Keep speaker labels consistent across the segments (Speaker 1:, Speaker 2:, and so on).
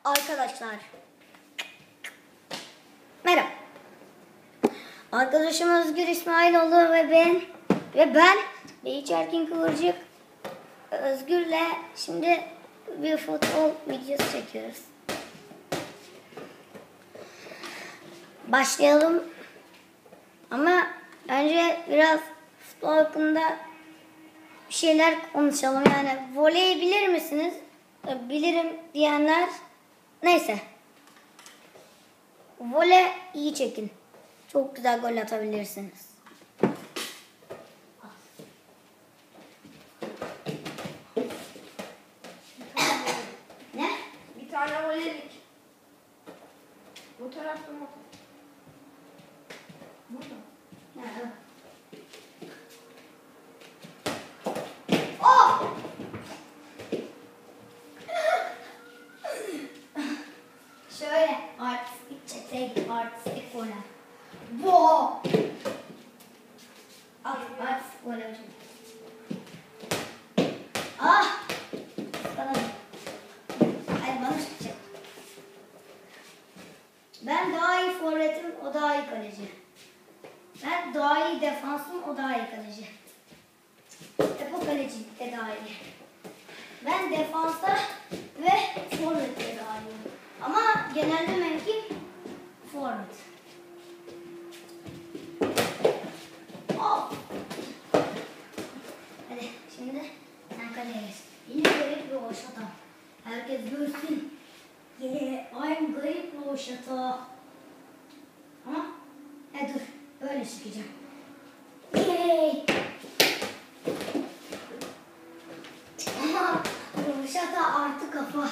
Speaker 1: Arkadaşlar. Merhaba. Arkadaşım Özgür İsmailoğlu ve ben BEHİÇ ERKİN KIVIRCIK Özgür'le şimdi bir futbol videosu çekiyoruz. Başlayalım. Ama önce biraz futbol hakkında bir şeyler konuşalım. Yani voley bilir misiniz? Bilirim diyenler neyse. Voley iyi çekin. Çok güzel gol atabilirsiniz. Ne?
Speaker 2: Bir tane voleylik. Bu tarafta mı? Burada.
Speaker 1: Evet. Oh! Şöyle artistik çekseydik, artistik gol. Bu. Al, artistik gol yapacağım. Ah! Bana. Hayır, bana çıkacak. Ben daha iyi forvetim, o daha iyi kaleci. Ben daha iyi defansım, o daha iyi kaleci. Hep o kalecilikte daha iyi. Ben defansta ve forvette daha iyiyim. Ama genelde mevkim forvet. Oh! Hadi şimdi sen kaleye geç. Yine garip bir oşata. Herkes görsün. Yine aynı garip bir oşata. Ama dur. Böyle çıkacağım. Yey! Ama roşata artı kafa.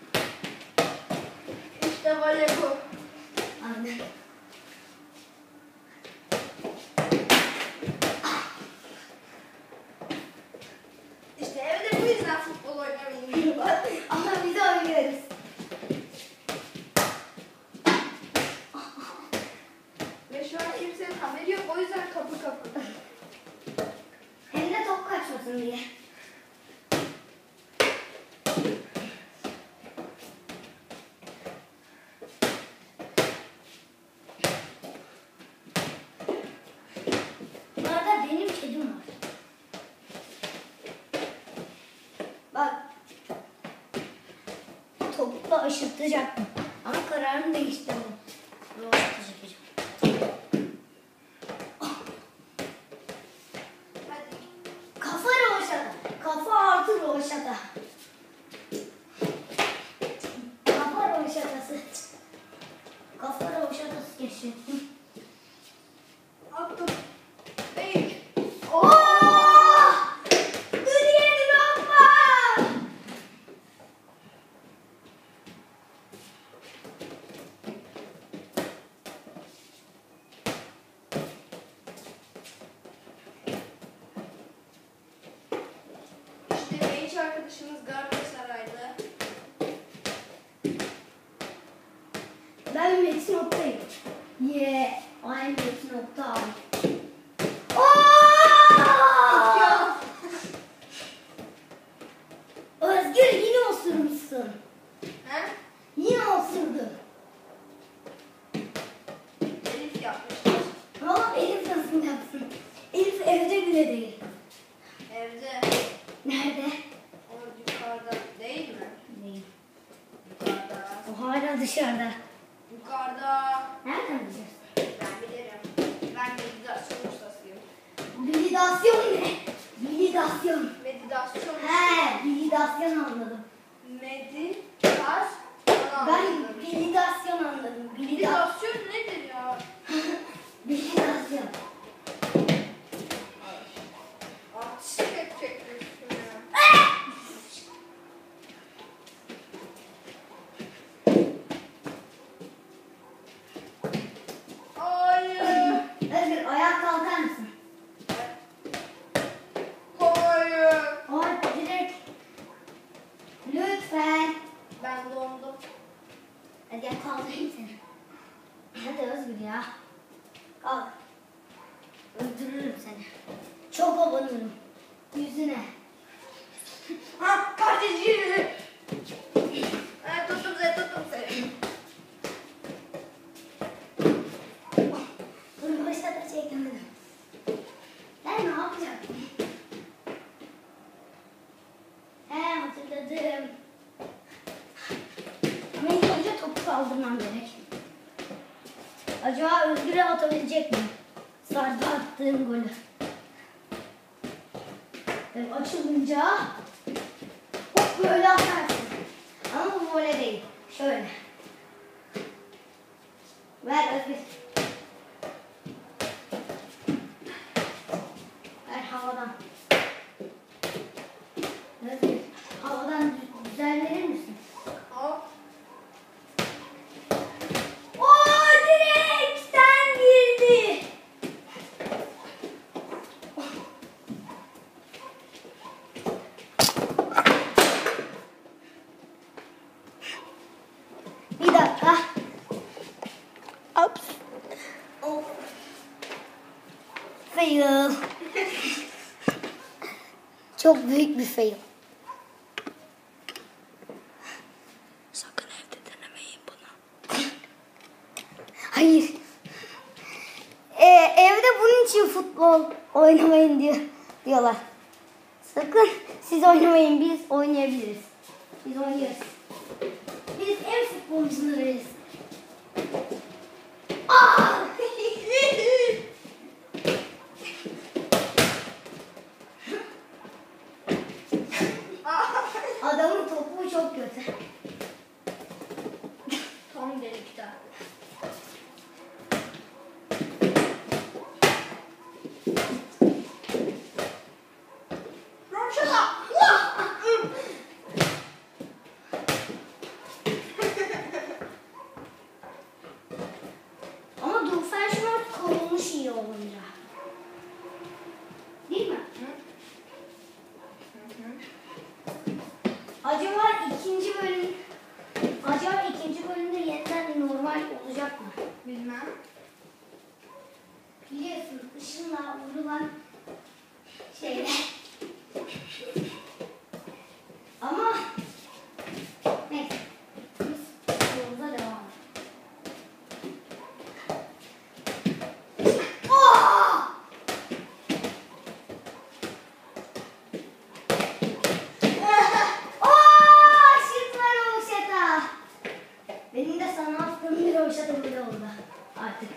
Speaker 2: İşte voley bu.
Speaker 1: Aynen.
Speaker 2: İşte evde bu yüzden futbol oynamayı.
Speaker 1: Ama biz oynuyoruz.
Speaker 2: Ve şu an kimsenin haberi yok, o yüzden kapı.
Speaker 1: Hem de top kaçmasın diye. Bu arada benim kedim var. Bak. Topukla aşırtacaktım. Ama kararım değişti bu. Roşata çekeceğim.
Speaker 2: Hadi.
Speaker 1: Kafa roşata. Kafa artı roşata. Kafa roşatası. Kafa roşatası keşfettim.
Speaker 2: Attım. Değil.
Speaker 1: Oh! Didier Drogba!
Speaker 2: İşte BEHİÇ arkadaşımız Galatasaraylı.
Speaker 1: Ben Metin Oktay'ım. I'm Metin Oktay.
Speaker 2: Ya.
Speaker 1: Özgür yine osurmuşsun.
Speaker 2: He?
Speaker 1: Yine osurdun.
Speaker 2: Elif yapmışlar.
Speaker 1: Ama Elif nasıl yapsın? Elif evde bile değil.
Speaker 2: Evde.
Speaker 1: Nerede?
Speaker 2: O yukarıda değil mi?
Speaker 1: Değil.
Speaker 2: Yukarıda.
Speaker 1: O hala dışarıda.
Speaker 2: Yukarıda.
Speaker 1: Nereden biliyorsun?
Speaker 2: Ben bilirim. Ben meditasyon ustasıyım.
Speaker 1: Validasyon ne? Validasyon.
Speaker 2: Meditasyon.
Speaker 1: He, validasyon anladım.
Speaker 2: Meditasyon.
Speaker 1: Ben validasyon anladım.
Speaker 2: Meditasyon nedir ya?
Speaker 1: Validasyon.
Speaker 2: Artistik çekmişsin ya. Hayır.
Speaker 1: Özgür ayağa kalkar mısın?
Speaker 2: Hayır.
Speaker 1: Hayır direkt. Lütfen.
Speaker 2: Ben dondum.
Speaker 1: Hadi gel kaldırayım seni. Hadi Özgür ya. Kalk. Öldürürüm seni. Çok abanırım. Yüzüne.
Speaker 2: Ha, kardeşim. Tuttum seni, tuttum
Speaker 1: kaldırmam gerek. Acaba Özgür'e atabilecek mi? Sarda attığım golü. Yani açılınca hop böyle atarsın. Ama bu voley değil. Şöyle. Ver Özgür. Ver havadan. Özgür, havadan güzel verir misin?
Speaker 2: Al.
Speaker 1: Oo, direkten girdi. Bir dakika. Ups. Oh. Fail. Çok büyük bir fail. Sakın evde denemeyin bunu. Hayır. Evde bunun için futbol oynamayın diyorlar. Sakın siz oynamayın, biz oynayabiliriz. Biz oynarız. Biz ev futbolcularıyız. Aa! Adamın topu çok kötü.
Speaker 2: Tam delikten. Romşada.
Speaker 1: Ama 90 şubat kovulmuş iyi olunca. Değil mi? Acaba ikinci bölümde yeniden normal olacak mı?
Speaker 2: Bilmem.
Speaker 1: Biliyorsun ışınla vurulan şeyler. Ama neyse. Biz yolumuza devam edelim. Oh! Benim de sana attığım bir roşata bile oldu artık.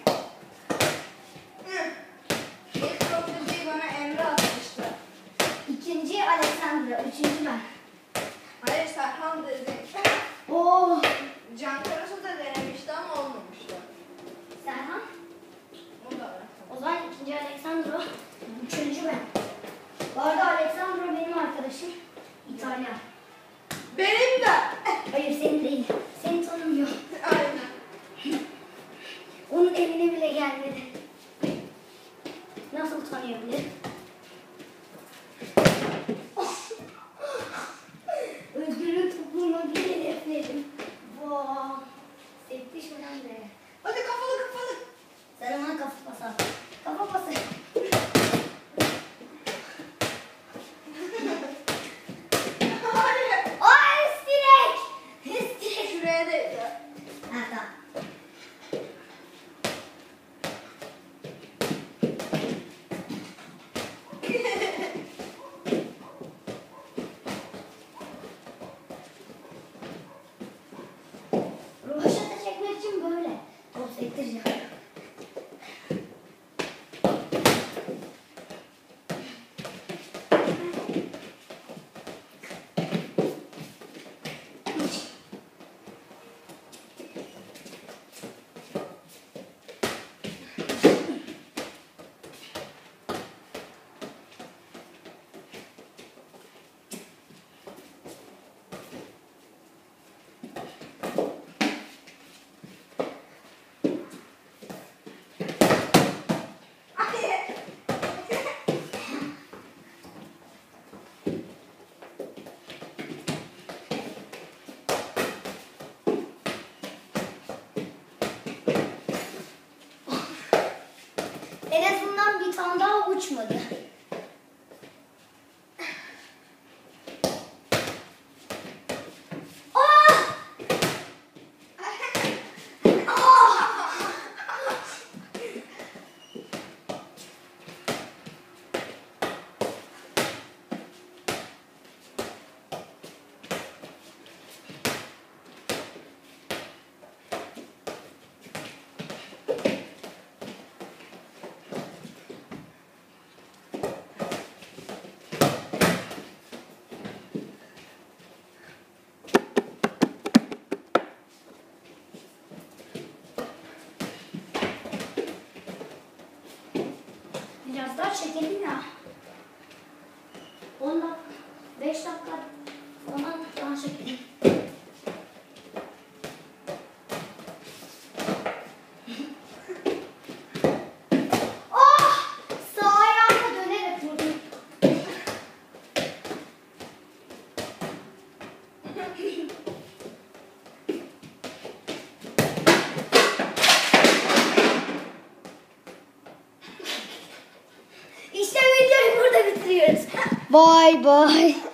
Speaker 2: İlk röportajı bana Emre atmıştı.
Speaker 1: İkinci Alexandra, üçüncü ben.
Speaker 2: Hayır, Serhan dedi.
Speaker 1: Oo,
Speaker 2: Can Karasu da denemişti ama olmamıştı.
Speaker 1: Serhan.
Speaker 2: O da var.
Speaker 1: O zaman ikinci Alexandra, üçüncü ben. Bu arada Alexandra benim arkadaşım. İtalyan.
Speaker 2: Benim de.
Speaker 1: Hayır senin değil. Seni tanımıyor.
Speaker 2: Aynen.
Speaker 1: Onun evine bile gelmedi. Nasıl tanıyabilir? Özgür'ün topuğunu bir hedefledim. Vaa. Sekti şuradan be.
Speaker 2: Hadi kafalı.
Speaker 1: Sen ona kafa pası at. Kafa pası.
Speaker 2: Hayır.
Speaker 1: Aa üstürek. Üstürek.
Speaker 2: Şuraya değdi.
Speaker 1: Ha tamam. Roşata çekmek için böyle top sektireceğim. En azından bir tane daha uçmadı. Ah! Ah! kadar çekelim ya. 10 dakika, 5 dakika ona daha çekelim. Oh! Sağ ayağımla dönerek vurdum. İşte videoyu burada bitiriyoruz.
Speaker 3: Bye bye.